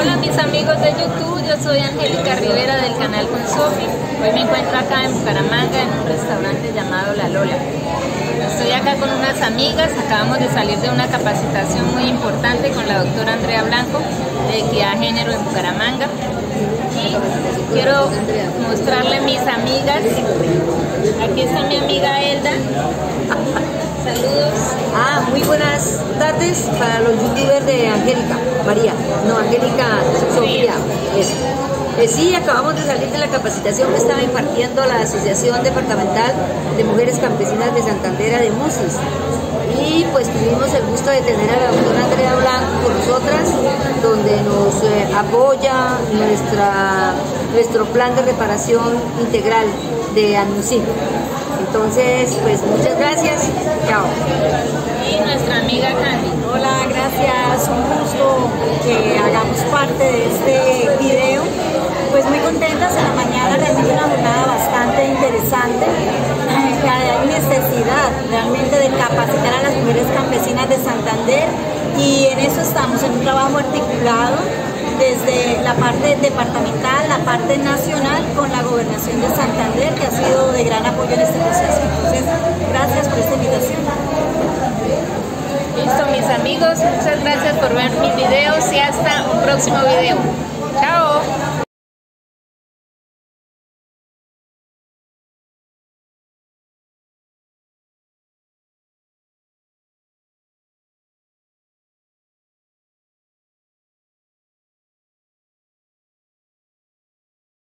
Hola mis amigos de YouTube, yo soy Angélica Rivera del canal con Sofi. Hoy me encuentro acá en Bucaramanga en un restaurante llamado La Lola. Estoy acá con unas amigas, acabamos de salir de una capacitación muy importante con la doctora Andrea Blanco de equidad de género en Bucaramanga. Y quiero mostrarle mis amigas. Aquí está mi amiga Elda. Saludos. Muy buenas tardes para los youtubers de Angélica Sofía. Sí, acabamos de salir de la capacitación que estaba impartiendo la Asociación Departamental de Mujeres Campesinas de Santander de Musis. Y pues tuvimos el gusto de tener a la doctora Andrea Blanco con nosotras, donde nos apoya nuestro plan de reparación integral de ANMUSIC. Entonces, pues muchas gracias. Chao. Y nuestra amiga Candy. Hola, gracias. Un gusto que hagamos parte de este video. Pues muy contentas en la mañana, realmente una jornada bastante interesante. Hay necesidad realmente de capacitar a las mujeres campesinas de Santander y en eso estamos, en un trabajo articulado desde la parte departamental, la parte nacional con la Gobernación de Santander, que ha sido de gran apoyo en este proceso. Entonces, gracias por esta invitación. Listo, mis amigos, muchas gracias por ver mis videos y hasta un próximo video. Chao.